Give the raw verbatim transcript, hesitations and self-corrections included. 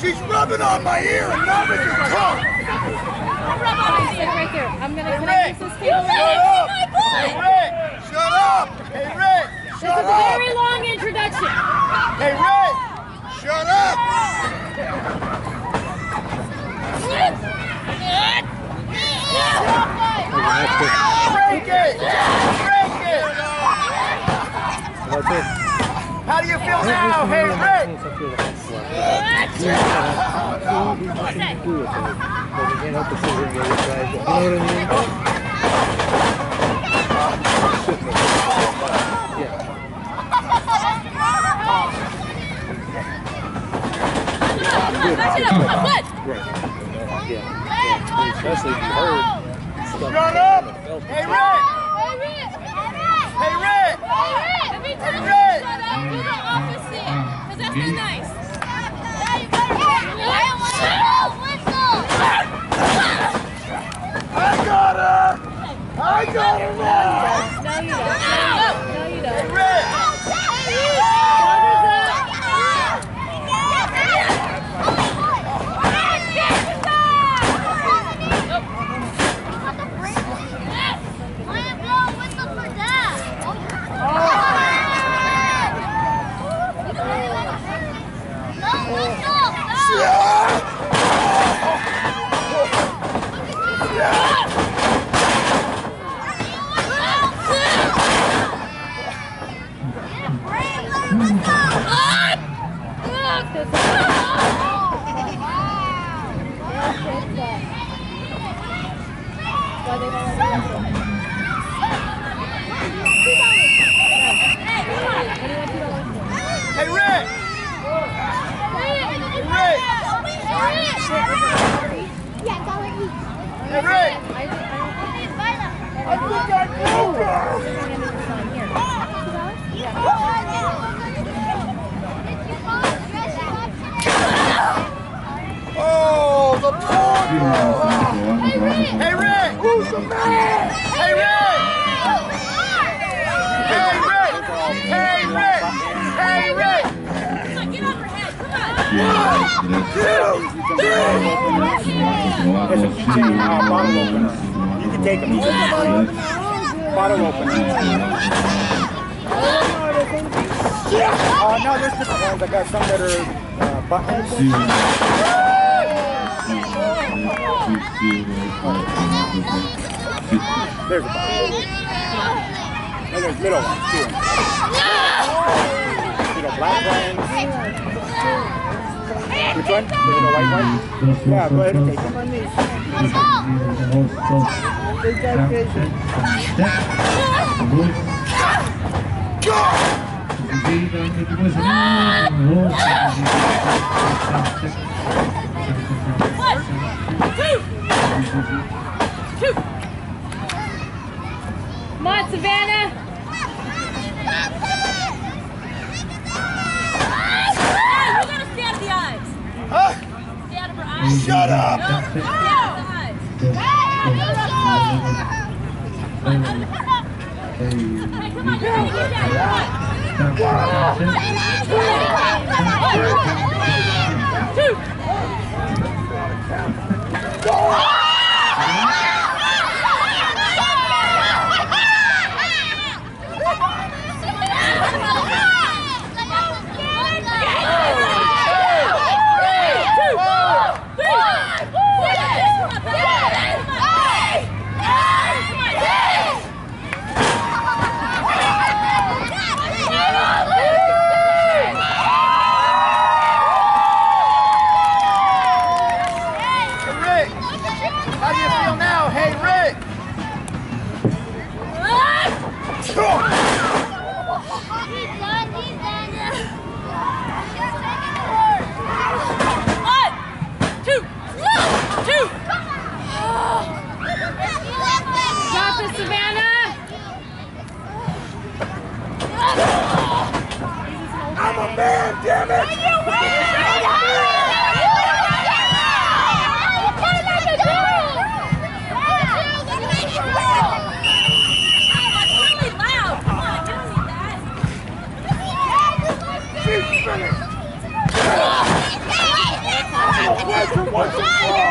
She's rubbing on my ear and numbing your tongue. Rub on my ear. Right there. I'm gonna hey, connect Rick. this table. Shut up. Hey Rick, shut up. Hey Rick, shut this up. This is a very long introduction. Hey Rick, shut up. Break it! Break it! How do you feel now? Hey, Rick! Especially if you heard. Shut up! Hey, Rick! Hey, Rick! Hey, Rick! Every time you shut up, do the opposite. Because that's not nice. I got her! I got her now! No, you don't. No, you don't. Hey, Rick! Hey, Rick! Rick! Hey, Rick! I think I broke her! Oh, the poor girl! Hey, Rick! Who's the man? Hey, Rick! Hey, Rick! Hey, Rick! Hey, Rick! Come on, get off her head. Come on. One, two, three! You can take them. Bottle opener. Oh, no, there's different ones. I got some that are uh, buttons. There's a bottle. And there's middle ones, too. Little black ones. Which one? The little white one? Yeah, go ahead and take them. One, two, two. Come on, Savannah. Hey, you gotta stay out of the eyes. Huh? Stay out of her eyes. Shut up! No, stay out of the eyes. Come on, out of the Hey, come on, you're gonna get down. Two. What's the